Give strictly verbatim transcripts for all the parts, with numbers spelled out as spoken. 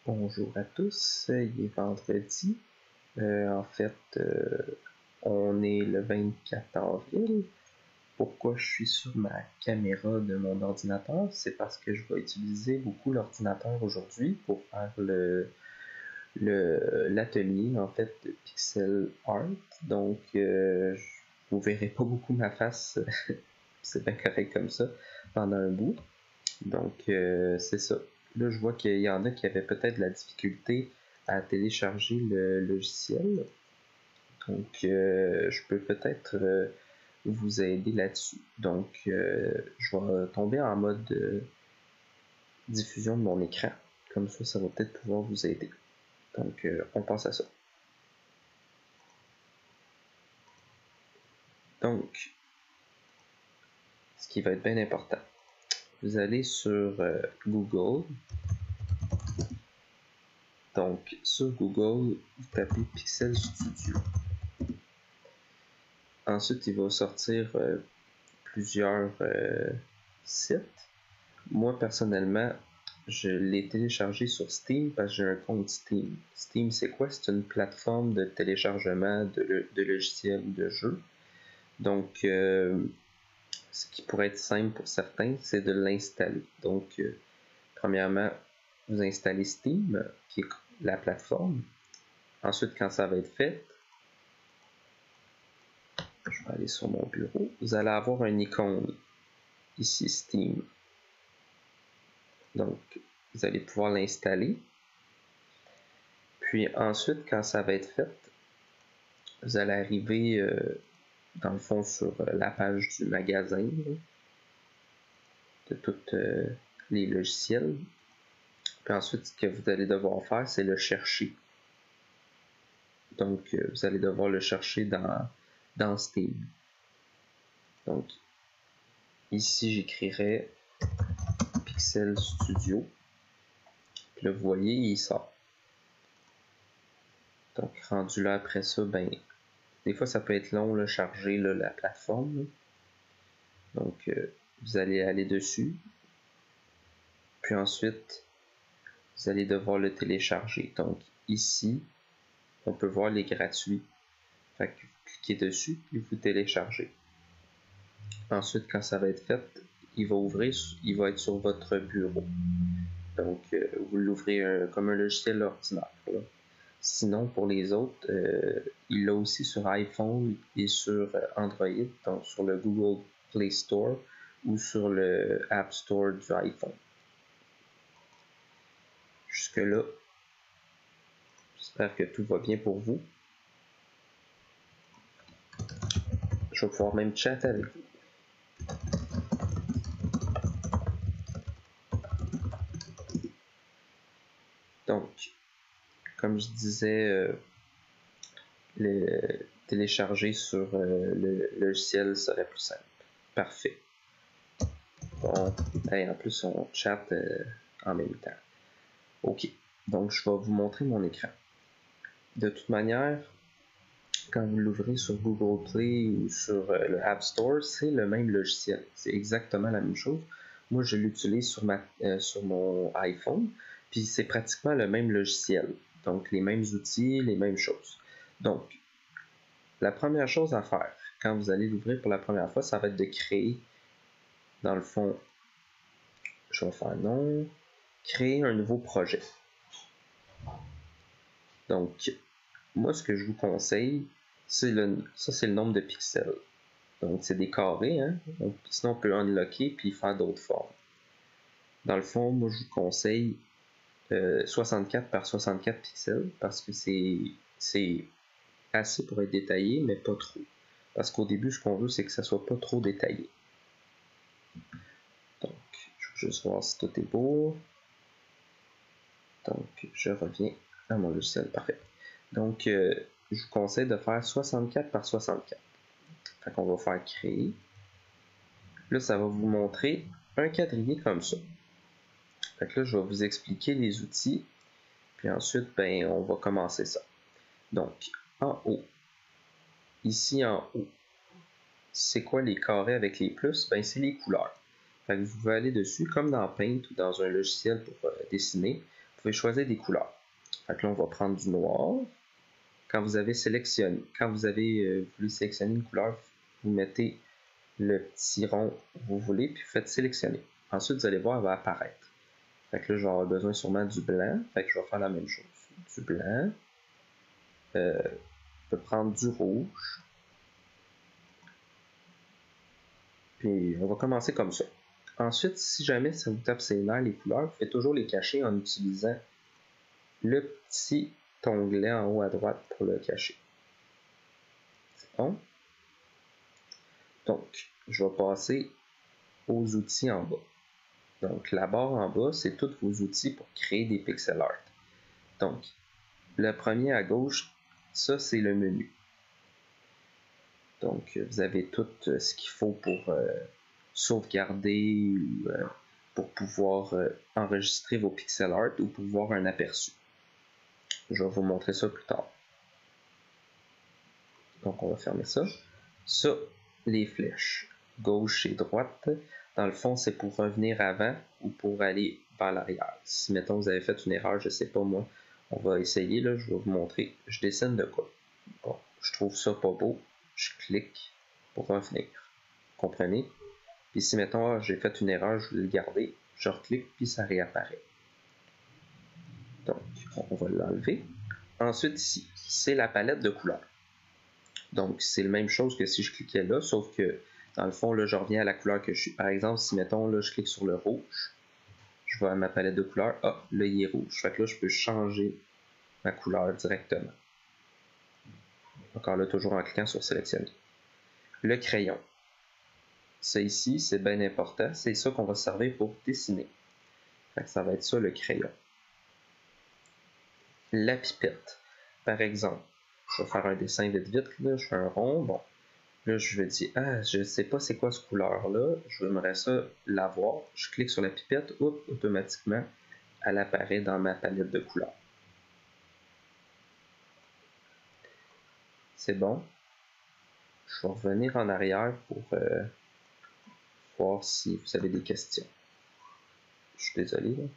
Bonjour à tous, il est vendredi. Euh, en fait, euh, on est le vingt-quatre avril. Pourquoi je suis sur ma caméra de mon ordinateur? C'est parce que je vais utiliser beaucoup l'ordinateur aujourd'hui pour faire le le l'atelier en fait de pixel art. Donc, euh, vous verrez pas beaucoup ma face, c'est bien correct comme ça pendant un bout. Donc, euh, c'est ça. Là, je vois qu'il y en a qui avaient peut-être de la difficulté à télécharger le logiciel. Donc, euh, je peux peut-être euh, vous aider là-dessus. Donc, euh, je vais tomber en mode euh, diffusion de mon écran. Comme ça, ça va peut-être pouvoir vous aider. Donc, euh, on pense à ça. Donc, ce qui va être bien important, vous allez sur euh, Google. Donc, sur Google, vous tapez Pixel Studio. Ensuite, il va sortir euh, plusieurs euh, sites. Moi, personnellement, je l'ai téléchargé sur Steam parce que j'ai un compte Steam. Steam, c'est quoi? C'est une plateforme de téléchargement de, de logiciels de jeux. Donc, euh, ce qui pourrait être simple pour certains, c'est de l'installer. Donc, euh, premièrement, vous installez Steam, qui est la plateforme. Ensuite, quand ça va être fait, je vais aller sur mon bureau. Vous allez avoir une icône ici, Steam. Donc, vous allez pouvoir l'installer. Puis ensuite, quand ça va être fait, vous allez arriver euh, dans le fond sur euh, la page du magasin là, de tous euh, les logiciels. Puis ensuite, ce que vous allez devoir faire, c'est le chercher. Donc, euh, vous allez devoir le chercher dans, dans Steam. Donc, ici, j'écrirai Pixel Studio. Puis là, vous voyez, il sort. Donc, rendu là après ça, ben, des fois, ça peut être long, là, charger là, la plateforme. Là. Donc, euh, vous allez aller dessus. Puis ensuite, vous allez devoir le télécharger. Donc, ici, on peut voir les gratuits. Fait que vous cliquez dessus, puis vous téléchargez. Ensuite, quand ça va être fait, il va ouvrir, il va être sur votre bureau. Donc, euh, vous l'ouvrez euh, comme un logiciel ordinaire. Là. Sinon, pour les autres, euh, il l'a aussi sur iPhone et sur Android, donc sur le Google Play Store ou sur le App Store du iPhone. Jusque-là, j'espère que tout va bien pour vous. Je vais pouvoir même chatter avec vous. Donc, comme je disais, euh, le télécharger sur euh, le logiciel serait plus simple. Parfait. Bon, et en plus on chatte euh, en même temps. Ok, donc je vais vous montrer mon écran. De toute manière, quand vous l'ouvrez sur Google Play ou sur euh, le App Store, c'est le même logiciel. C'est exactement la même chose. Moi, je l'utilise sur, ma, euh, sur mon iPhone, puis c'est pratiquement le même logiciel. Donc, les mêmes outils, les mêmes choses. Donc, la première chose à faire, quand vous allez l'ouvrir pour la première fois, ça va être de créer, dans le fond, je vais faire non, créer un nouveau projet. Donc, moi, ce que je vous conseille, c'est le, ça c'est le nombre de pixels. Donc, c'est des carrés, hein? Donc, sinon, on peut unlocker puis faire d'autres formes. Dans le fond, moi, je vous conseille euh, soixante-quatre par soixante-quatre pixels parce que c'est, c'est assez pour être détaillé, mais pas trop. Parce qu'au début, ce qu'on veut, c'est que ça soit pas trop détaillé. Donc, je vais juste voir si tout est beau. Donc, je reviens à mon logiciel. Parfait. Donc, euh, je vous conseille de faire soixante-quatre par soixante-quatre. Fait qu'on va faire créer. Là, ça va vous montrer un quadrillé comme ça. Fait que là, je vais vous expliquer les outils. Puis ensuite, ben, on va commencer ça. Donc, en haut. Ici, en haut. C'est quoi les carrés avec les plus? Ben, c'est les couleurs. Fait que vous pouvez aller dessus, comme dans Paint ou dans un logiciel pour euh, dessiner. pouvez choisir des couleurs. Fait que là, on va prendre du noir. Quand vous avez sélectionné, quand vous avez euh, voulu sélectionner une couleur, vous mettez le petit rond que vous voulez, puis vous faites sélectionner. Ensuite, vous allez voir, elle va apparaître. Fait que là, je vais avoir besoin sûrement du blanc. Fait que je vais faire la même chose. Du blanc. Euh, je peux prendre du rouge. Puis on va commencer comme ça. Ensuite, si jamais ça vous tape ses nerfs, les couleurs, vous faites toujours les cacher en utilisant le petit onglet en haut à droite pour le cacher. C'est bon? Donc, je vais passer aux outils en bas. Donc, la barre en bas, c'est tous vos outils pour créer des pixel art. Donc, le premier à gauche, ça, c'est le menu. Donc, vous avez tout ce qu'il faut pour euh, sauvegarder ou euh, pour pouvoir euh, enregistrer vos pixel art ou pour voir un aperçu. Je vais vous montrer ça plus tard. Donc, on va fermer ça. Ça, les flèches, gauche et droite, dans le fond, c'est pour revenir avant ou pour aller vers l'arrière. Si, mettons, vous avez fait une erreur, je sais pas moi, on va essayer, là, je vais vous montrer. Je dessine de quoi. Bon, je trouve ça pas beau. Je clique pour revenir. Comprenez? Puis si, mettons, ah, j'ai fait une erreur, je voulais le garder, je reclique, puis ça réapparaît. Donc, on va l'enlever. Ensuite, ici, c'est la palette de couleurs. Donc, c'est la même chose que si je cliquais là, sauf que, dans le fond, là, je reviens à la couleur que je suis. Par exemple, si, mettons, là, je clique sur le rouge, je vais à ma palette de couleurs, ah, là, il est rouge. Fait que là, je peux changer ma couleur directement. Encore là, toujours en cliquant sur sélectionner. Le crayon. Ça ici, c'est bien important. C'est ça qu'on va servir pour dessiner. Fait que ça va être ça, le crayon. La pipette. Par exemple, je vais faire un dessin vite vite, là, je fais un rond, bon. Là, je vais dire, ah, je sais pas c'est quoi ce couleur-là, j'aimerais ça l'avoir. Je clique sur la pipette, oups, automatiquement, elle apparaît dans ma palette de couleurs. C'est bon. Je vais revenir en arrière pour euh, voir si vous avez des questions. Je suis désolé. Là.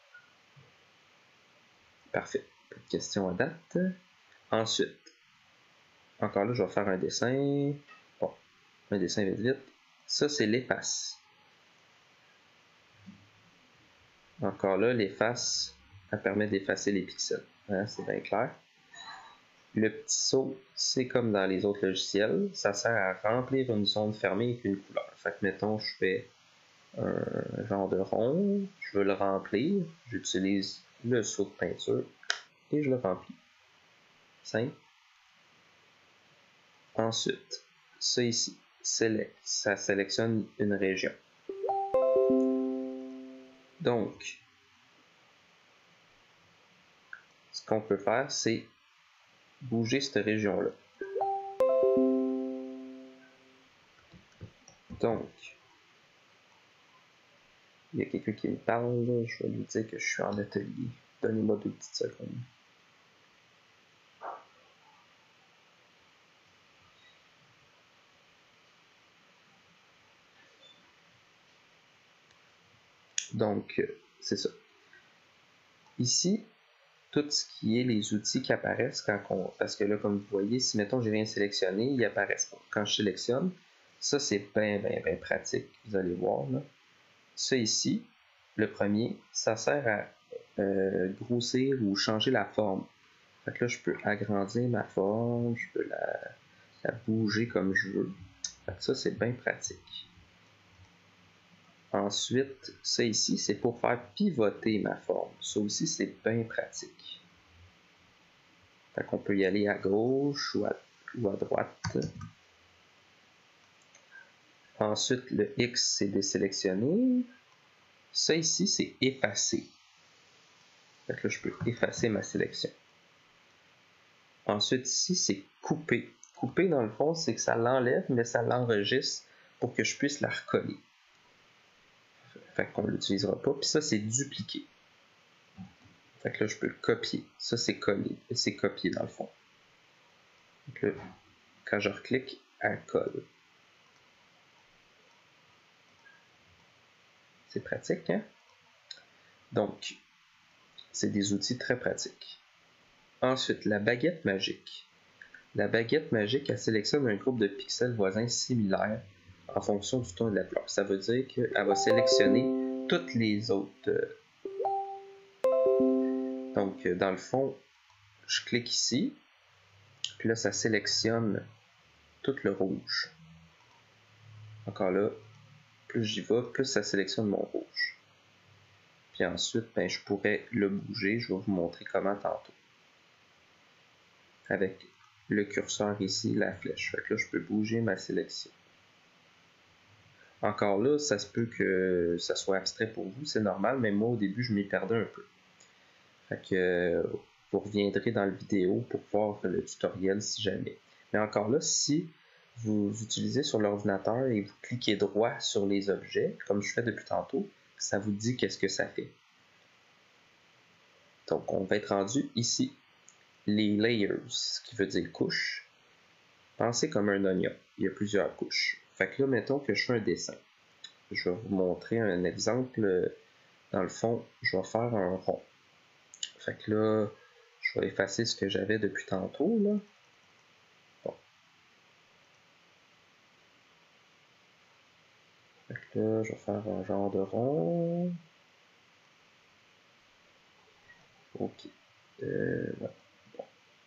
Parfait. Pas de questions à date. Ensuite, encore là, je vais faire un dessin. Bon, un dessin vite vite. Ça, c'est l'efface. Encore là, l'efface, elle permet d'effacer les pixels. Hein, c'est bien clair. Le petit saut, c'est comme dans les autres logiciels. Ça sert à remplir une zone fermée avec une couleur. Fait que, mettons, je fais un genre de rond. Je veux le remplir. J'utilise le saut de peinture et je le remplis. Simple. Ensuite, ça ici, select, ça sélectionne une région. Donc, ce qu'on peut faire, c'est bouger cette région-là. Donc, il y a quelqu'un qui me parle, là, je vais lui dire que je suis en atelier. Donnez-moi deux petites secondes. Donc, c'est ça. Ici, tout ce qui est les outils qui apparaissent quand on... Parce que là, comme vous voyez, si mettons j'ai rien sélectionné, ils apparaissent pas. Quand je sélectionne, ça c'est bien, bien, bien pratique. Vous allez voir là. Ça ici, le premier, ça sert à euh, grossir ou changer la forme. Fait que là, je peux agrandir ma forme, je peux la, la bouger comme je veux. Fait que ça, c'est bien pratique. Ensuite, ça ici, c'est pour faire pivoter ma forme. Ça aussi, c'est bien pratique. Fait qu'on peut y aller à gauche ou à, ou à droite. Ensuite, le X, c'est désélectionner. Ça ici, c'est effacer. Fait que là, je peux effacer ma sélection. Ensuite, ici, c'est couper. Couper, dans le fond, c'est que ça l'enlève, mais ça l'enregistre pour que je puisse la recoller. Fait qu'on ne l'utilisera pas. Puis ça, c'est dupliquer. Fait que là, je peux le copier. Ça, c'est coller. C'est copier, dans le fond. Donc là, quand je reclique, elle colle. C'est pratique, hein? Donc, c'est des outils très pratiques. Ensuite, la baguette magique. La baguette magique, elle sélectionne un groupe de pixels voisins similaires en fonction du ton de la couleur. Ça veut dire qu'elle va sélectionner toutes les autres. Donc, dans le fond, je clique ici, puis là, ça sélectionne tout le rouge. Encore là, plus j'y vais, plus ça sélectionne mon rouge. Puis ensuite, ben, je pourrais le bouger. Je vais vous montrer comment tantôt. Avec le curseur ici, la flèche. Fait que là, je peux bouger ma sélection. Encore là, ça se peut que ça soit abstrait pour vous, c'est normal, mais moi, au début, je m'y perdais un peu. Fait que vous reviendrez dans la vidéo pour voir le tutoriel si jamais. Mais encore là, si vous utilisez sur l'ordinateur et vous cliquez droit sur les objets, comme je fais depuis tantôt, ça vous dit qu'est-ce que ça fait. Donc, on va être rendu ici. Les layers, ce qui veut dire couche. Pensez comme un oignon. Il y a plusieurs couches. Fait que là, mettons que je fais un dessin. Je vais vous montrer un exemple. Dans le fond, je vais faire un rond. Fait que là, je vais effacer ce que j'avais depuis tantôt, là. Bon. Fait que là, je vais faire un genre de rond. Ok. Euh, ouais. Bon.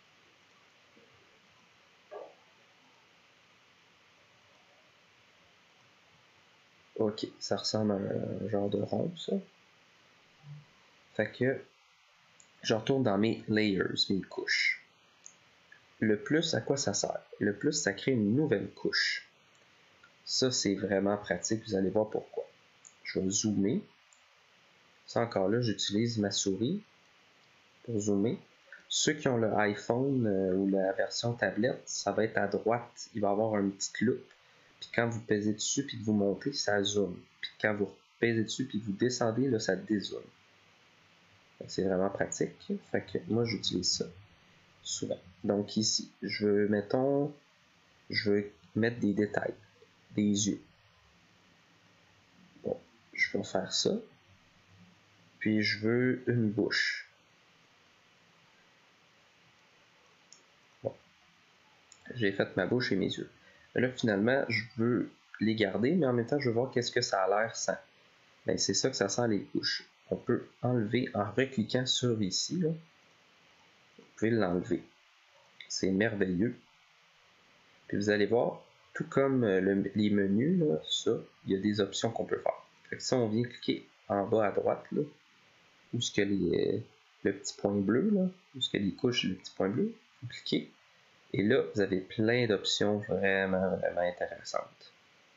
Ok, ça ressemble à un genre de rond, ça. Fait que je retourne dans mes layers, mes couches. Le plus, à quoi ça sert? Le plus, ça crée une nouvelle couche. Ça, c'est vraiment pratique. Vous allez voir pourquoi. Je vais zoomer. Ça, encore là, j'utilise ma souris pour zoomer. Ceux qui ont le iPhone euh, ou la version tablette, ça va être à droite. Il va y avoir une petite loupe. Puis quand vous pesez dessus puis que vous montez, ça zoome. Puis quand vous pesez dessus puis que vous descendez, là, ça dézoome. C'est vraiment pratique. Fait que moi, j'utilise ça souvent. Donc ici, je veux, mettons, je veux mettre des détails, des yeux. Bon, je vais faire ça. Puis je veux une bouche. Bon, j'ai fait ma bouche et mes yeux. Mais là, finalement, je veux les garder, mais en même temps, je veux voir qu'est-ce que ça a l'air sans. Ben, c'est ça que ça sent les couches. On peut enlever en recliquant sur ici. Là. Vous pouvez l'enlever. C'est merveilleux. Puis vous allez voir, tout comme le, les menus, là, ça, il y a des options qu'on peut faire. Fait que si on vient cliquer en bas à droite, là, où ce que les, le petit point bleu, là, où ce que les couches, le petit point bleu, vous cliquez. Et là, vous avez plein d'options vraiment, vraiment intéressantes.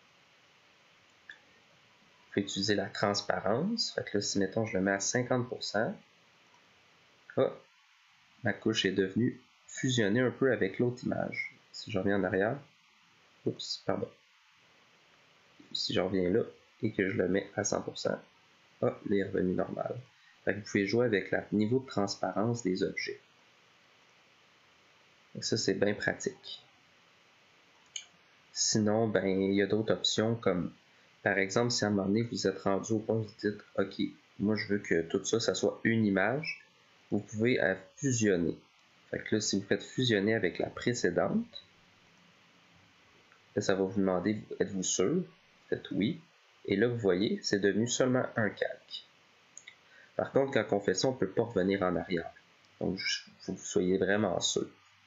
Vous pouvez utiliser la transparence. Fait que là, si mettons, je le mets à cinquante pour cent, oh, ma couche est devenue fusionnée un peu avec l'autre image. Si je reviens en arrière, oups, pardon. Si je reviens là et que je le mets à cent pour cent, oh, là, il est revenu normal. Fait que vous pouvez jouer avec le niveau de transparence des objets. Donc ça, c'est bien pratique. Sinon, ben, il y a d'autres options comme, par exemple, si à un moment donné, vous êtes rendu au point où vous dites, OK, moi, je veux que tout ça, ça soit une image, vous pouvez la fusionner. Fait que là, si vous faites fusionner avec la précédente, là, ça va vous demander, êtes-vous sûr? Faites oui. Et là, vous voyez, c'est devenu seulement un calque. Par contre, quand on fait ça, on ne peut pas revenir en arrière. Donc, il faut que vous soyez vraiment sûr.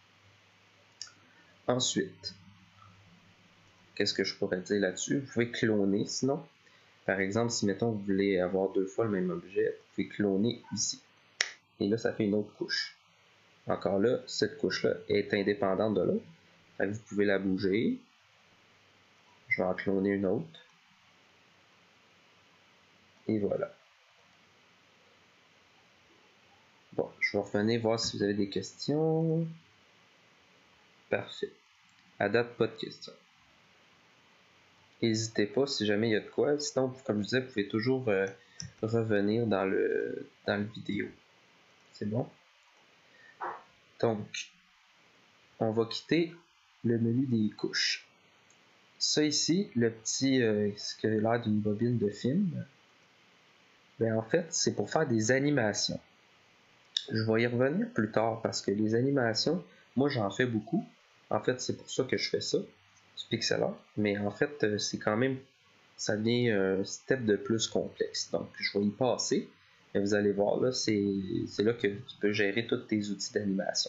Ensuite, qu'est-ce que je pourrais dire là-dessus? Vous pouvez cloner sinon. Par exemple, si mettons vous voulez avoir deux fois le même objet, vous pouvez cloner ici. Et là, ça fait une autre couche. Encore là, cette couche-là est indépendante de l'autre. Vous pouvez la bouger. Je vais en cloner une autre. Et voilà. Bon, je vais revenir voir si vous avez des questions. Parfait. À date, pas de questions. N'hésitez pas si jamais il y a de quoi. Sinon, comme je disais, vous pouvez toujours euh, revenir dans le, dans le vidéo. C'est bon? Donc, on va quitter le menu des couches. Ça ici, le petit, euh, ce qui a l'air d'une bobine de film, ben en fait, c'est pour faire des animations. Je vais y revenir plus tard parce que les animations, moi j'en fais beaucoup. En fait, c'est pour ça que je fais ça, du pixel art. Mais en fait, c'est quand même, ça devient un step de plus complexe. Donc, je vais y passer. Et vous allez voir, là, c'est là que tu peux gérer tous tes outils d'animation.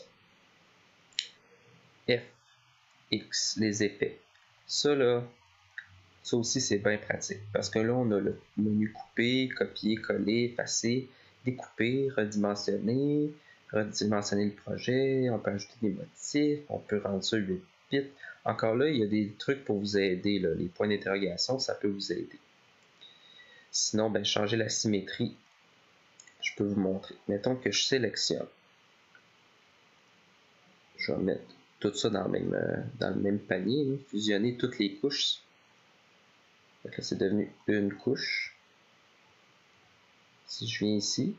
F, X, les effets. Ça, là, ça aussi, c'est bien pratique. Parce que là, on a le menu couper, copier, coller, effacer, découper, redimensionner, redimensionner le projet, on peut ajouter des motifs, on peut rendre ça huit bits. Encore là, il y a des trucs pour vous aider, là. Les points d'interrogation, ça peut vous aider. Sinon, ben, changer la symétrie, je peux vous montrer. Mettons que je sélectionne. Je vais mettre tout ça dans le même, dans le même panier, là. Fusionner toutes les couches. Donc là, c'est devenu une couche. Si je viens ici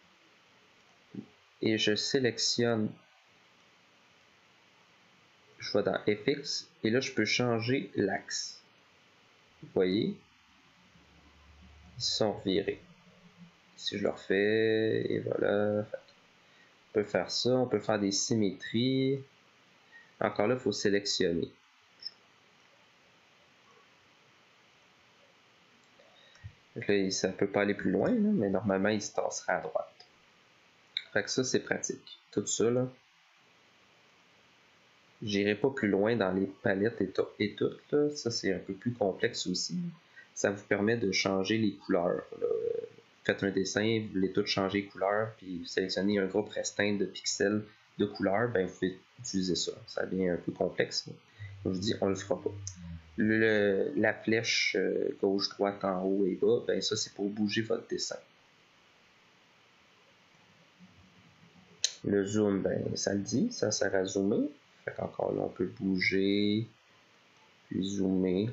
et je sélectionne, je vais dans F X et là, je peux changer l'axe. Vous voyez, ils sont revirés. Si je le refais, et voilà. On peut faire ça, on peut faire des symétries. Encore là, il faut sélectionner. Là, ça ne peut pas aller plus loin, là, mais normalement, il se tassera à droite. Fait que ça, c'est pratique. Tout ça, là. J'irai pas plus loin dans les palettes et, et tout. Là. Ça, c'est un peu plus complexe aussi. Ça vous permet de changer les couleurs. Là. Faites un dessin, vous voulez tout changer les couleurs, puis vous sélectionnez un groupe restreint de pixels de couleurs, ben vous pouvez utiliser ça. Ça devient un peu complexe. Je vous dis, on le fera pas. Le, la flèche euh, gauche, droite, en haut et bas, ben ça, c'est pour bouger votre dessin. Le zoom, ben ça le dit, ça sert à zoomer. Fait qu'encore là, on peut bouger, puis zoomer.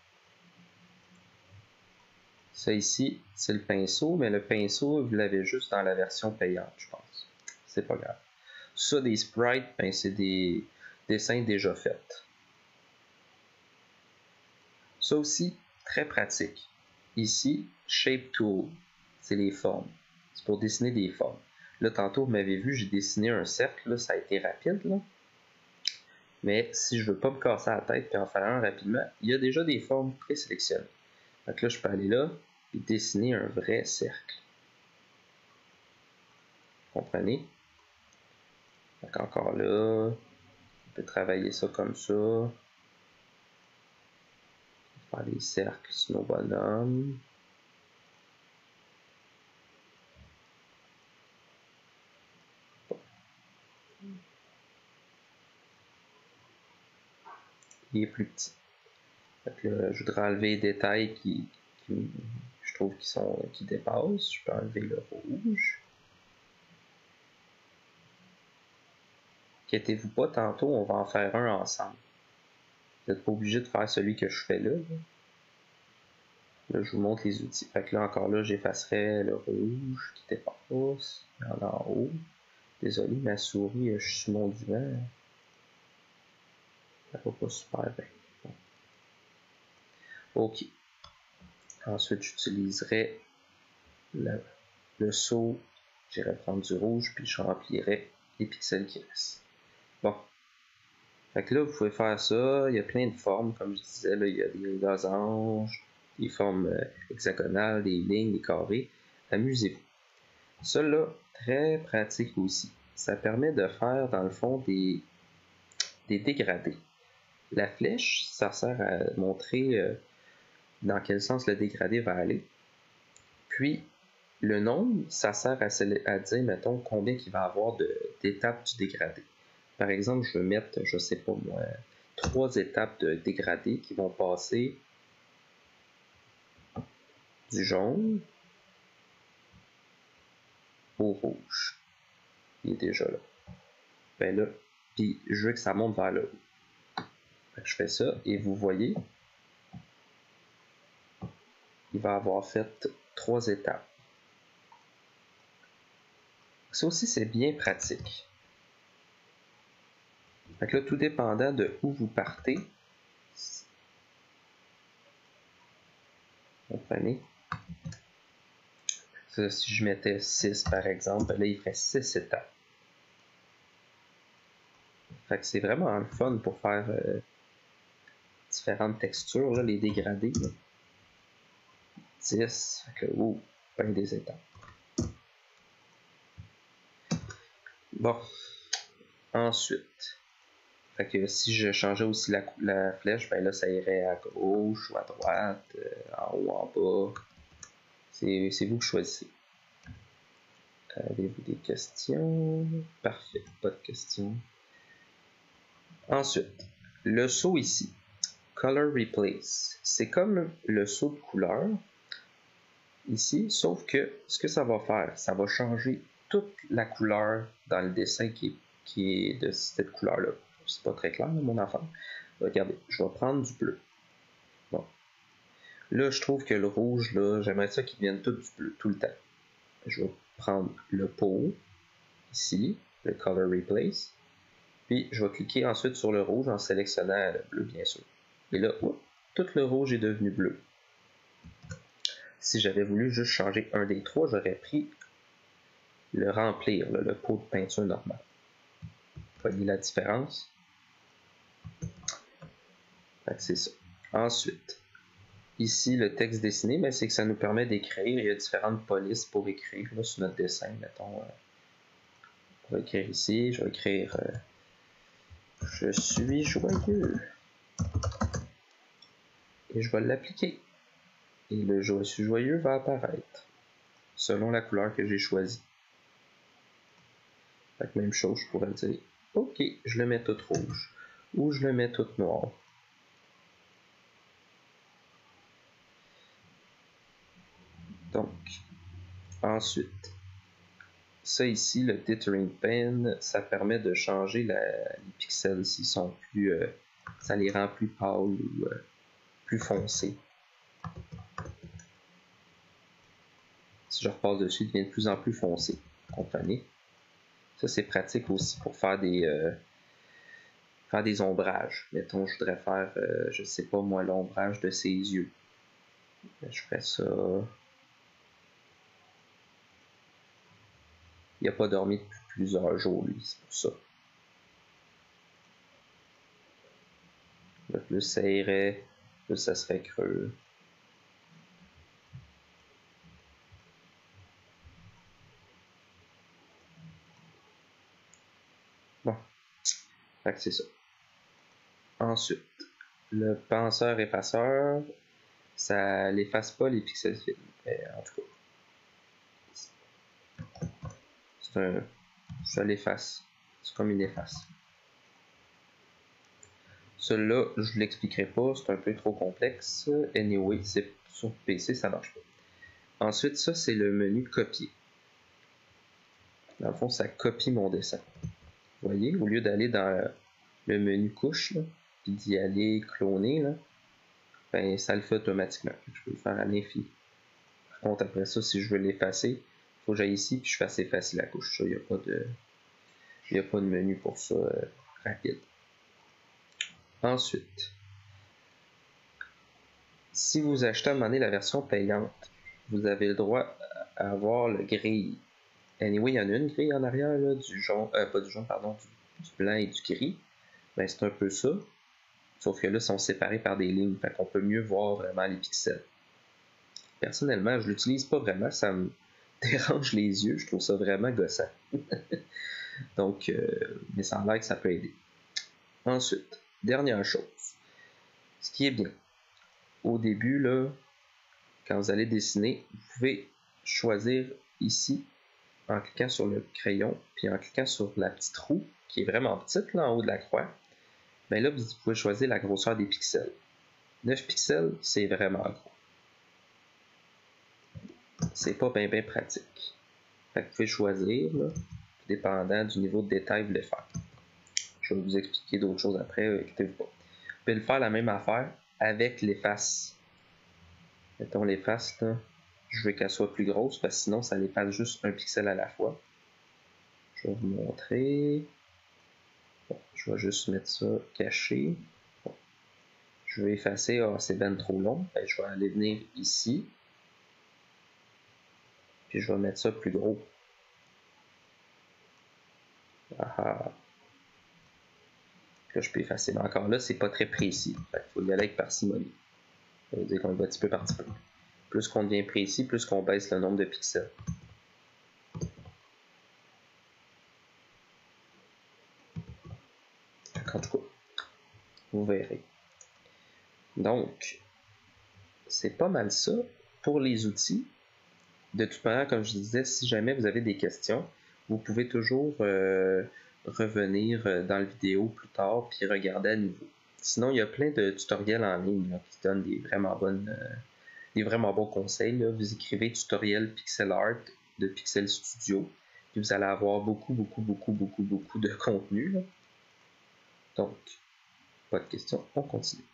Ça ici, c'est le pinceau, mais le pinceau, vous l'avez juste dans la version payante, je pense. C'est pas grave. Ça, des sprites, ben, c'est des dessins déjà faits. Ça aussi, très pratique. Ici, Shape Tool, c'est les formes. C'est pour dessiner des formes. Là, tantôt, vous m'avez vu, j'ai dessiné un cercle, là, ça a été rapide, là. Mais si je veux pas me casser la tête et en faire un rapidement, il y a déjà des formes présélectionnées. Donc là, je peux aller là et dessiner un vrai cercle. Vous comprenez? Donc encore là, on peut travailler ça comme ça. Faire des cercles sur nos bonhommes. Il est plus petit. Donc là, je voudrais enlever les détails qui, qui je trouve qui sont qui dépassent. Je peux enlever le rouge. Inquiétez-vous pas, tantôt on va en faire un ensemble. Vous n'êtes pas obligé de faire celui que je fais là. Là, là je vous montre les outils. Fait que là encore là, j'effacerai le rouge qui dépasse en, en haut. Désolé, ma souris, je suis sur mon divan. Ça va pas super bien. Bon. Ok. Ensuite, j'utiliserai le, le seau. J'irai prendre du rouge, puis je remplirai les pixels qui restent. Bon. Fait que là, vous pouvez faire ça. Il y a plein de formes, comme je disais. Là, il y a des losanges, des formes hexagonales, des lignes, des carrés. Amusez-vous. Ça, là, très pratique aussi. Ça permet de faire, dans le fond, des, des dégradés. La flèche, ça sert à montrer euh, dans quel sens le dégradé va aller. Puis, le nombre, ça sert à, à dire, mettons, combien il va y avoir d'étapes du dégradé. Par exemple, je vais mettre, je sais pas moi, trois étapes de dégradé qui vont passer du jaune au rouge. Il est déjà là. Ben là, puis je veux que ça monte vers le haut. Je fais ça et vous voyez, il va avoir fait trois étapes. Ça aussi, c'est bien pratique. Fait que là, tout dépendant de où vous partez, vous comprenez? Ça, si je mettais six par exemple, là il ferait six étapes. Fait que c'est vraiment le fun pour faire euh, différentes textures, là, les dégradés. Là. dix, fait que, oh, ben des étapes. Bon, ensuite, fait que si je changeais aussi la, la flèche, ben là ça irait à gauche ou à droite, euh, en haut, en bas. C'est vous qui choisissez. Avez-vous des questions? Parfait, pas de questions. Ensuite, le saut ici, Color Replace. C'est comme le saut de couleur ici, sauf que ce que ça va faire, ça va changer toute la couleur dans le dessin qui est, qui est de cette couleur-là. C'est pas très clair, là, mon enfant. Regardez, je vais prendre du bleu. Bon. Là, je trouve que le rouge, là, j'aimerais ça qu'il vienne tout du bleu, tout le temps. Je vais prendre le pot, ici, le Color Replace. Puis, je vais cliquer ensuite sur le rouge en sélectionnant le bleu, bien sûr. Et là, oh, tout le rouge est devenu bleu. Si j'avais voulu juste changer un des trois, j'aurais pris le remplir, là, le pot de peinture normal. Voyez la différence? C'est ça. Ensuite, ici, le texte dessiné, ben, c'est que ça nous permet d'écrire. Il y a différentes polices pour écrire là, sur notre dessin. Mettons, euh, on va écrire ici. Je vais écrire euh, je suis joyeux. Et je vais l'appliquer. Et le je suis joyeux va apparaître selon la couleur que j'ai choisie. Fait que même chose, je pourrais dire OK, je le mets tout rouge ou je le mets tout noir. Donc, ensuite, ça ici, le Dithering Pen, ça permet de changer la, les pixels s'ils sont plus, euh, ça les rend plus pâles ou euh, plus foncés. Si je repasse dessus, il devient de plus en plus foncé. Vous comprenez? Ça, c'est pratique aussi pour faire des, euh, faire des ombrages. Mettons, je voudrais faire, euh, je sais pas moi, l'ombrage de ses yeux. Je ferais ça. Il n'a pas dormi depuis plusieurs jours, lui, c'est pour ça. Là, plus ça irait, plus ça serait creux. Bon, fait que c'est ça. Ensuite, le penseur effaceur, ça n'efface pas les pixels films. En tout cas, c'est un, ça l'efface. C'est comme une efface. Celui-là, je ne l'expliquerai pas, c'est un peu trop complexe. Anyway, c'est sur P C, ça marche pas. Ensuite, ça, c'est le menu copier. Dans le fond, ça copie mon dessin. Vous voyez, au lieu d'aller dans le menu couche, là, puis d'y aller cloner, là, ben, ça le fait automatiquement. Je peux le faire à l'infini. Par contre, après ça, si je veux l'effacer, il faut que j'aille ici puis je fasse effacer la couche. Il n'y a pas de, il n'y a pas de menu pour ça euh, rapide. Ensuite, si vous achetez à un moment donné la version payante, vous avez le droit à avoir le grille. Anyway, il y en a une grille en arrière, là, du jaune, euh, pas du jaune, pardon, du, du blanc et du gris. Ben, c'est un peu ça. Sauf que là, ils sont séparés par des lignes, fait qu'on peut mieux voir vraiment les pixels. Personnellement, je l'utilise pas vraiment, ça me dérange les yeux, je trouve ça vraiment gossant. Donc, euh, mais ça a l'air que ça peut aider. Ensuite, dernière chose, ce qui est bien, au début, là, quand vous allez dessiner, vous pouvez choisir ici, en cliquant sur le crayon, puis en cliquant sur la petite roue, qui est vraiment petite, là, en haut de la croix, bien là, vous pouvez choisir la grosseur des pixels. neuf pixels, c'est vraiment gros. C'est pas bien bien pratique. Fait que vous pouvez choisir, là, dépendant du niveau de détail que vous voulez faire. Je vais vous expliquer d'autres choses après, inquiétez-vous pas. Vous pouvez le faire la même affaire avec l'efface. Mettons l'efface, là, je veux qu'elle soit plus grosse parce que sinon ça l'efface juste un pixel à la fois. Je vais vous montrer. Bon, je vais juste mettre ça caché. Bon. Je vais effacer, ah, c'est ben trop long. Ben, je vais aller venir ici. Puis je vais mettre ça plus gros. Ah ah. Là, je peux effacer. Mais encore là, c'est pas très précis. Il faut y aller avec parcimonie. Ça veut dire qu'on va petit peu par petit peu. Plus qu'on devient précis, plus qu'on baisse le nombre de pixels. En tout cas, vous verrez. Donc, c'est pas mal ça pour les outils. De toute manière, comme je disais, si jamais vous avez des questions, vous pouvez toujours euh, revenir dans la vidéo plus tard puis regarder à nouveau. Sinon, il y a plein de tutoriels en ligne là, qui donnent des vraiment bonnes, euh, des vraiment bons conseils. Là. Vous écrivez tutoriel pixel art de Pixel Studio, puis vous allez avoir beaucoup, beaucoup, beaucoup, beaucoup, beaucoup de contenu. Là. Donc, pas de questions, on continue.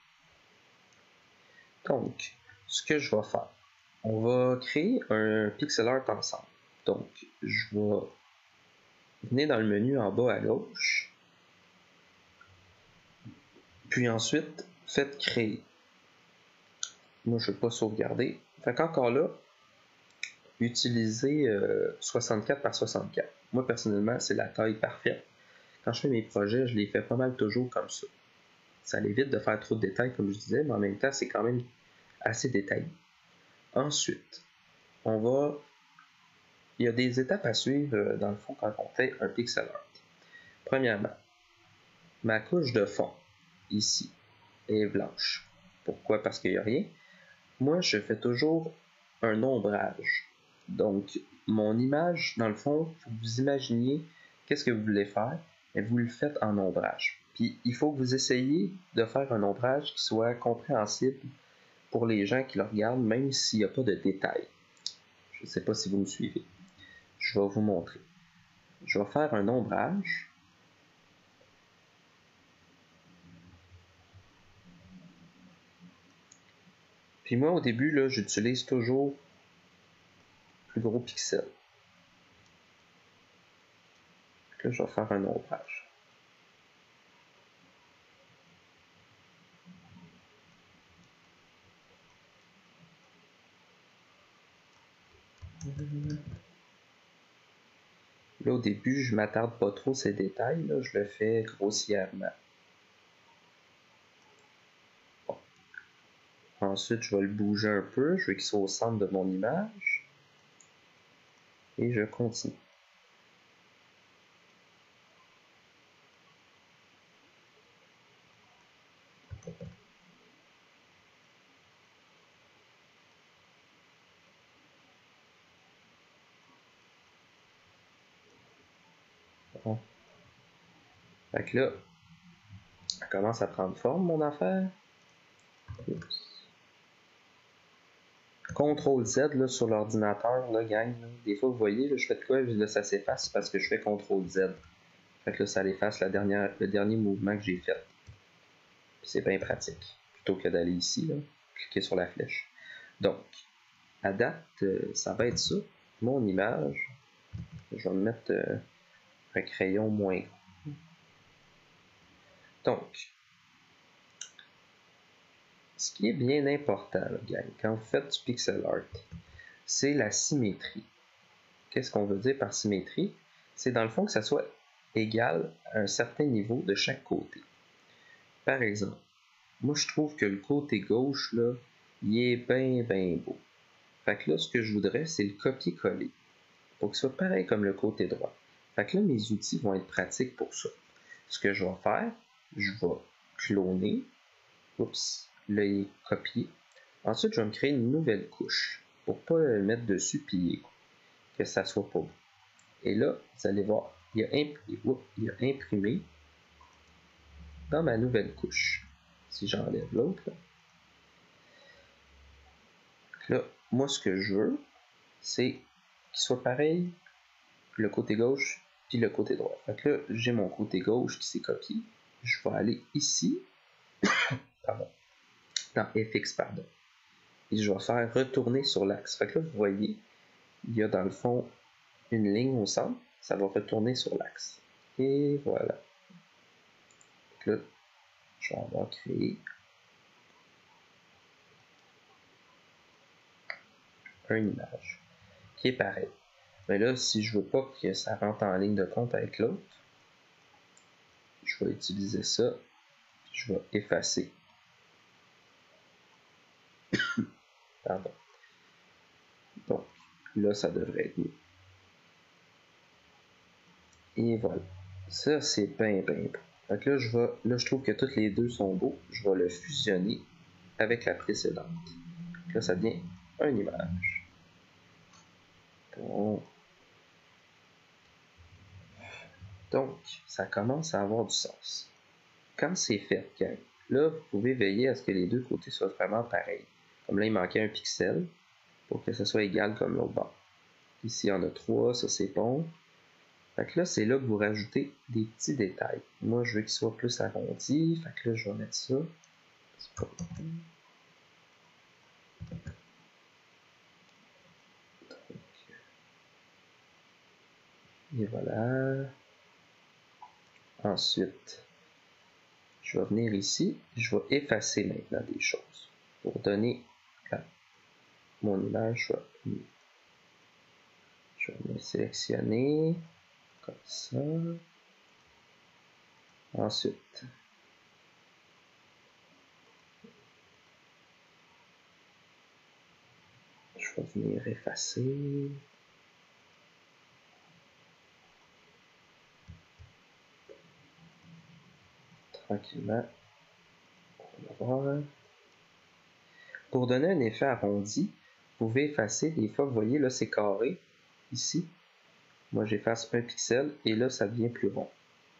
Donc, ce que je vais faire, on va créer un pixel art ensemble. Donc, je vais venir dans le menu en bas à gauche, puis ensuite, faites créer. Moi, je ne vais pas sauvegarder. Fait qu'encore là, utilisez euh, soixante-quatre par soixante-quatre. Moi, personnellement, c'est la taille parfaite. Quand je fais mes projets, je les fais pas mal toujours comme ça. Ça évite de faire trop de détails, comme je disais, mais en même temps, c'est quand même assez détaillé. Ensuite, on va... Il y a des étapes à suivre, dans le fond, quand on fait un pixel art. Premièrement, ma couche de fond, ici, est blanche. Pourquoi? Parce qu'il n'y a rien. Moi, je fais toujours un ombrage. Donc, mon image, dans le fond, il faut que vous imaginiez qu'est-ce que vous voulez faire, et vous le faites en ombrage. Puis, il faut que vous essayiez de faire un ombrage qui soit compréhensible pour les gens qui le regardent, même s'il n'y a pas de détails. Je ne sais pas si vous me suivez. Je vais vous montrer. Je vais faire un ombrage. Puis moi, au début, là, j'utilise toujours plus gros pixels. Là, je vais faire un ombrage. Là, au début, je ne m'attarde pas trop ces détails. Là, je le fais grossièrement. Bon. Ensuite, je vais le bouger un peu. Je veux qu'il soit au centre de mon image. Et je continue. Bon. Fait que là, ça commence à prendre forme, mon affaire. contrôle Z là, sur l'ordinateur, là, gang. Là. Des fois, vous voyez, là, je fais de quoi, là, ça s'efface parce que je fais contrôle Z. Fait que là, ça efface la dernière, le dernier mouvement que j'ai fait. C'est bien pratique. Plutôt que d'aller ici, là, cliquer sur la flèche. Donc, à date, euh, ça va être ça. Mon image, je vais me mettre euh, un crayon moins gros. Donc, ce qui est bien important, là, gang, quand vous faites du pixel art, c'est la symétrie. Qu'est-ce qu'on veut dire par symétrie? C'est dans le fond que ça soit égal à un certain niveau de chaque côté. Par exemple, moi je trouve que le côté gauche, là, il est bien, bien beau. Fait que là, ce que je voudrais, c'est le copier-coller pour que ce soit pareil comme le côté droit. Fait que là, mes outils vont être pratiques pour ça. Ce que je vais faire, je vais cloner. Oups, là, il est copié. Ensuite, je vais me créer une nouvelle couche pour ne pas le mettre dessus et que ça soit pas beau. Et là, vous allez voir, il a, imprimé, il a imprimé dans ma nouvelle couche. Si j'enlève l'autre, là. là, moi, ce que je veux, c'est qu'il soit pareil le côté gauche puis le côté droit. Fait que là, j'ai mon côté gauche qui s'est copié. Je vais aller ici, pardon, dans F X, pardon. Et je vais faire retourner sur l'axe. Fait que là, vous voyez, il y a dans le fond une ligne au centre. Ça va retourner sur l'axe. Et voilà. Fait que là, je vais avoir créé une image. qui est pareil. Mais là, si je veux pas que ça rentre en ligne de compte avec l'autre, je vais utiliser ça, je vais effacer. Pardon. Donc, là, ça devrait être mieux. Et voilà. Ça, c'est bien, bien beau. Donc là, je vais, là, je trouve que tous les deux sont beaux. Je vais le fusionner avec la précédente. Donc là, ça devient une image. Bon. Donc, ça commence à avoir du sens. Quand c'est fait, gang, là, vous pouvez veiller à ce que les deux côtés soient vraiment pareils. Comme là, il manquait un pixel pour que ce soit égal comme l'autre bord. Ici, il y en a trois, ça c'est bon. Fait que là, c'est là que vous rajoutez des petits détails. Moi, je veux qu'il soit plus arrondi. Fait que là, je vais mettre ça. Pas... Et voilà. Ensuite, je vais venir ici. Je vais effacer maintenant des choses. Pour donner à mon image, je vais, je vais me sélectionner. Comme ça. Ensuite, je vais venir effacer. Tranquillement. On va voir. Pour donner un effet arrondi, vous pouvez effacer. Des fois, vous voyez, là, c'est carré. Ici. Moi, j'efface un pixel et là, ça devient plus rond.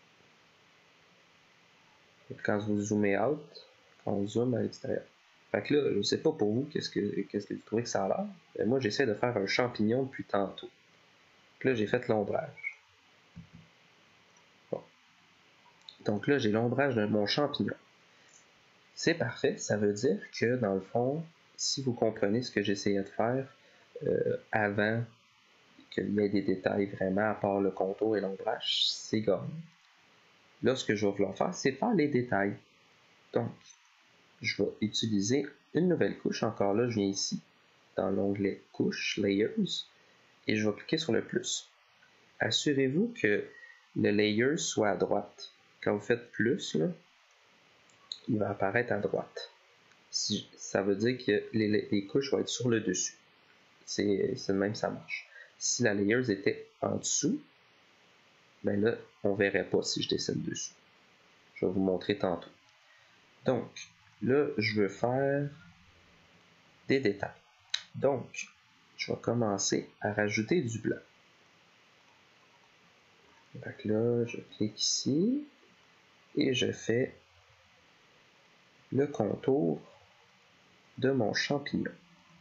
Et quand vous zoomez out, quand on zoome à l'extérieur. Fait que là, je ne sais pas pour vous, qu'est-ce que, qu'est-ce que vous trouvez que ça a l'air. Ben, moi, j'essaie de faire un champignon depuis tantôt. Puis là, j'ai fait l'ombrage. Bon. Donc là, j'ai l'ombrage de mon champignon. C'est parfait. Ça veut dire que, dans le fond, si vous comprenez ce que j'essayais de faire euh, avant qu'il y ait des détails vraiment à part le contour et l'ombrage, c'est gomme. Là, ce que je vais vouloir faire, c'est faire les détails. Donc, je vais utiliser une nouvelle couche. Encore là, je viens ici, dans l'onglet Couche, Layers, et je vais cliquer sur le plus. Assurez-vous que le layer soit à droite. Quand vous faites plus, là, il va apparaître à droite. Si, ça veut dire que les, les couches vont être sur le dessus. C'est le même, ça marche. Si la layers était en dessous, ben là, on ne verrait pas si je dessine dessus. Je vais vous montrer tantôt. Donc, là, je veux faire des détails. Donc, je vais commencer à rajouter du blanc. Donc là, je clique ici et je fais le contour de mon champignon.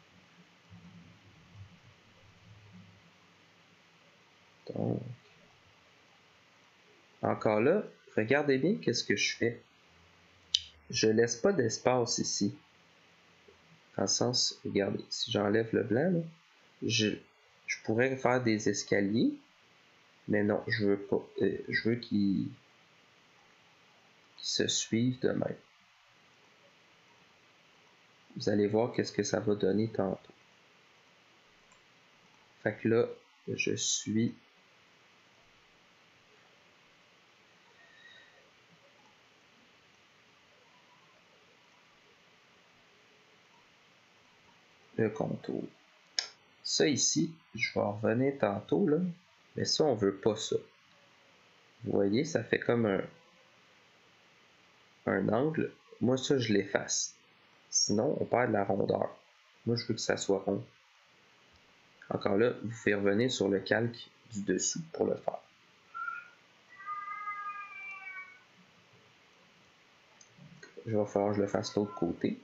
Donc, encore là, regardez bien qu'est-ce que je fais. Je laisse pas d'espace ici. Dans le sens, regardez, si j'enlève le blanc, là, je, je pourrais faire des escaliers, mais non, je veux pas. Euh, je veux qu'ils se suivent de même. Vous allez voir qu'est-ce que ça va donner tantôt. Fait que là, je suis le contour. Ça ici, je vais en revenir tantôt, là, mais ça, on veut pas ça. Vous voyez, ça fait comme un, un angle. Moi, ça, je l'efface. Sinon, on perd de la rondeur. Moi, je veux que ça soit rond. Encore là, vous pouvez revenir sur le calque du dessous pour le faire. Je vais falloir que je le fasse de l'autre côté.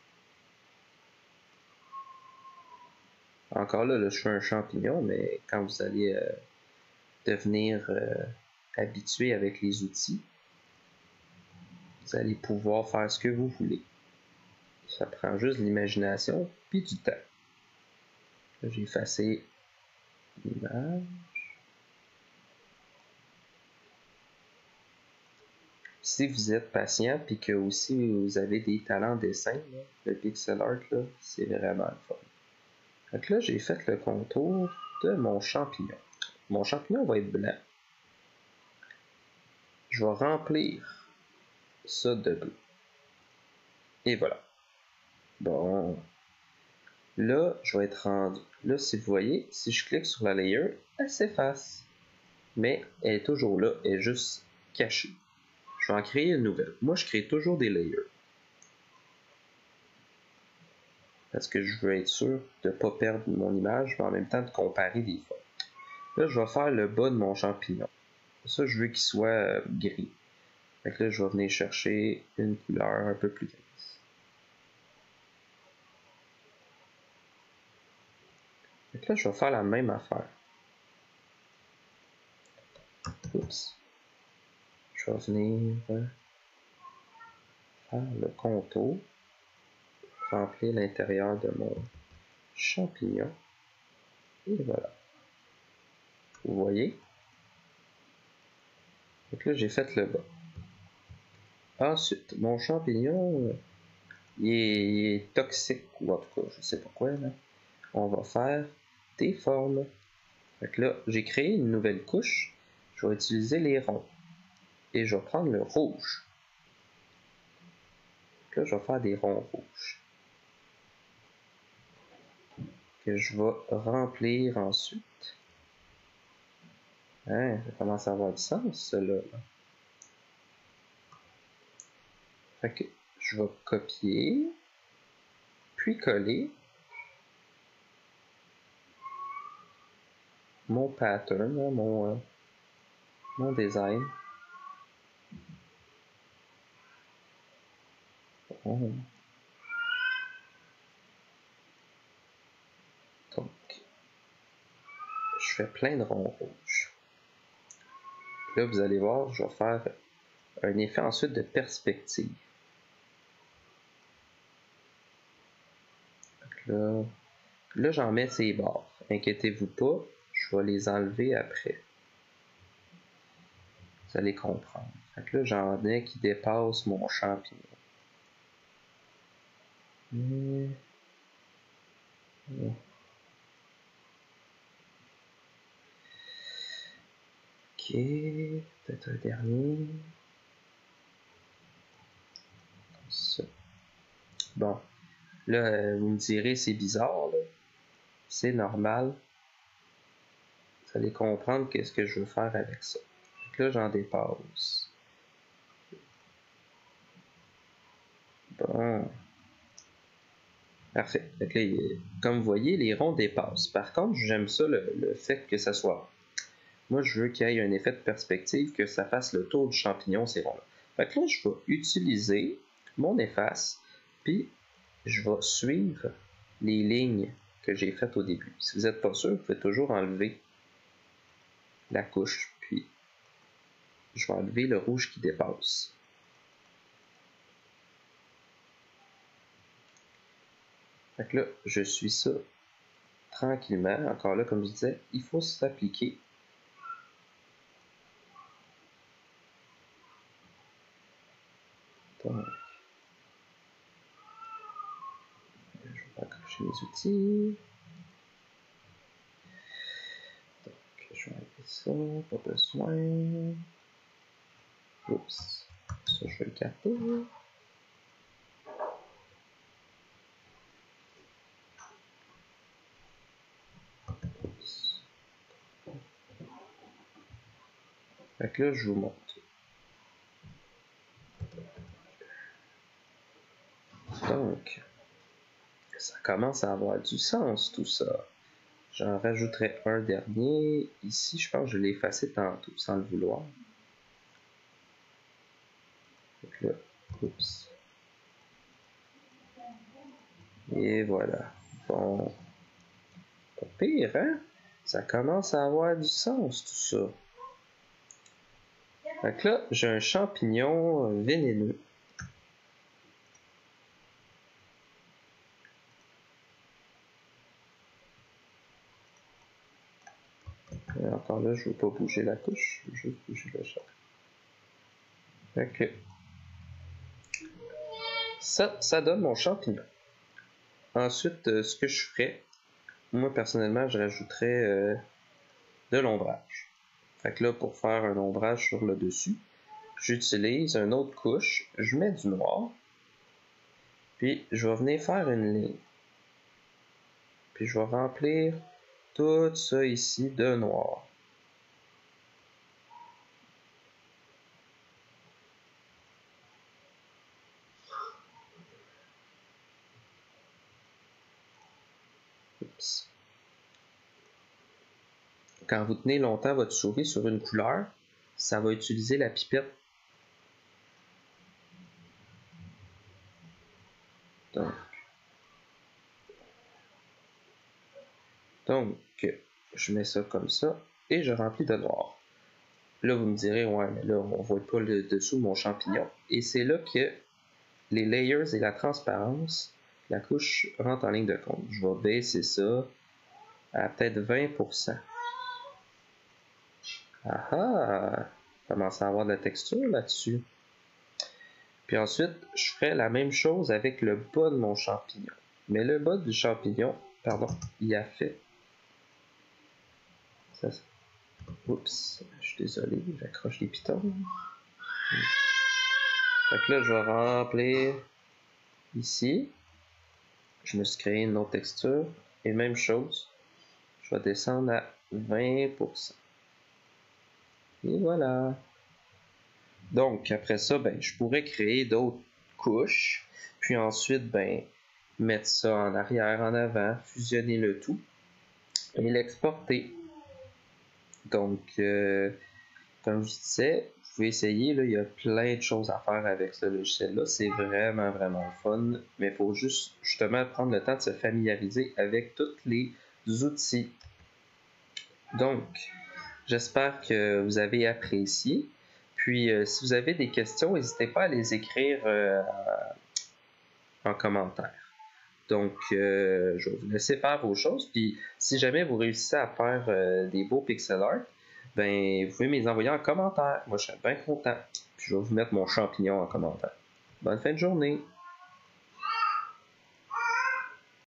Encore là, là, je fais un champignon, mais quand vous allez euh, devenir euh, habitué avec les outils, vous allez pouvoir faire ce que vous voulez. Ça prend juste l'imagination puis du temps. J'ai effacé l'image. Si vous êtes patient puis que aussi vous avez des talents en dessin, là, le pixel art, c'est vraiment le fun. Donc là, j'ai fait le contour de mon champignon. Mon champignon va être blanc. Je vais remplir ça de bleu. Et voilà. Bon. Là, je vais être rendu. Là, si vous voyez, si je clique sur la layer, elle s'efface. Mais elle est toujours là, elle est juste cachée. Je vais en créer une nouvelle. Moi, je crée toujours des layers. Parce que je veux être sûr de ne pas perdre mon image, mais en même temps de comparer des fois. Là, je vais faire le bas de mon champignon. Ça, je veux qu'il soit gris. Fait que là, je vais venir chercher une couleur un peu plus grise. Fait que là, je vais faire la même affaire. Oups. Je vais venir faire le contour. Remplir l'intérieur de mon champignon. Et voilà. Vous voyez? Donc là, j'ai fait le bas. Ensuite, mon champignon, il est, il est toxique, ou en tout cas, je sais pas quoi, là. On va faire des formes. Donc là, j'ai créé une nouvelle couche. Je vais utiliser les ronds. Et je vais prendre le rouge. Donc là, je vais faire des ronds rouges. Que je vais remplir ensuite. Hein, ça commence à avoir du sens, cela. Fait que je vais copier, puis coller mon pattern, mon, euh, mon design. Oh. Donc, je fais plein de ronds rouges. Là, vous allez voir, je vais faire un effet ensuite de perspective. Là, là j'en mets ces bords. Inquiétez-vous pas, je vais les enlever après. Vous allez comprendre. Fait que là, j'en ai qui dépassent mon champignon. Et... Ok, peut-être un dernier. Comme ça. Bon, là, vous me direz, c'est bizarre, là. C'est normal. Vous allez comprendre qu'est-ce que je veux faire avec ça. Donc là, j'en dépasse. Bon. Parfait. Donc là, comme vous voyez, les ronds dépassent. Par contre, j'aime ça, le, le fait que ça soit... Moi, je veux qu'il y ait un effet de perspective, que ça fasse le tour du champignon, ces ronds-là. Fait que là, je vais utiliser mon efface, puis je vais suivre les lignes que j'ai faites au début. Si vous n'êtes pas sûr, vous pouvez toujours enlever la couche, puis je vais enlever le rouge qui dépasse. Fait que là, je suis ça tranquillement. Encore là, comme je disais, il faut s'appliquer. Donc, je vais accrocher mes outils. Donc, je vais enlever ça, pas besoin. Oups, ça je vais le garder. Oups. Fait que là, je vous montre. Donc, ça commence à avoir du sens tout ça. J'en rajouterai un dernier. Ici, je pense que je l'ai effacé tantôt sans le vouloir. Donc là, oups. Et voilà. Bon. Pas pire, hein? Ça commence à avoir du sens tout ça. Donc là, j'ai un champignon vénéneux. Et encore là, je ne veux pas bouger la couche, je veux juste bouger le chat. Ok. Ça, ça donne mon champignon. Ensuite, euh, ce que je ferai, moi personnellement, je rajouterais euh, de l'ombrage. Fait que là, pour faire un ombrage sur le dessus, j'utilise une autre couche, je mets du noir, puis je vais venir faire une ligne. Puis je vais remplir tout ça ici de noir. Oups. Quand vous tenez longtemps votre souris sur une couleur, ça va utiliser la pipette. Donc, donc je mets ça comme ça et je remplis de noir. Là, vous me direz, ouais, mais là, on voit pas le dessous de mon champignon. Et c'est là que les layers et la transparence, la couche rentre en ligne de compte. Je vais baisser ça à peut-être vingt pour cent. Ah ah! Commence à avoir de la texture là-dessus. Puis ensuite, je ferai la même chose avec le bas de mon champignon. Mais le bas du champignon, pardon, il a fait. Ça, oups, je suis désolé, j'accroche les pitons. Fait que là, je vais remplir ici. Je me suis créé une autre texture. Et même chose, je vais descendre à vingt pour cent. Et voilà. Donc, après ça, ben, je pourrais créer d'autres couches. Puis ensuite, ben, mettre ça en arrière, en avant, fusionner le tout et l'exporter. Donc, euh, comme je disais, vous pouvez essayer, là, il y a plein de choses à faire avec ce logiciel-là. C'est vraiment, vraiment fun, mais il faut juste, justement, prendre le temps de se familiariser avec tous les outils. Donc, j'espère que vous avez apprécié. Puis, euh, si vous avez des questions, n'hésitez pas à les écrire euh, en commentaire. Donc, euh, je vais vous laisser faire vos choses. Puis, si jamais vous réussissez à faire euh, des beaux pixel art, ben, vous pouvez me les envoyer en commentaire. Moi, je serais bien content. Puis, je vais vous mettre mon champignon en commentaire. Bonne fin de journée!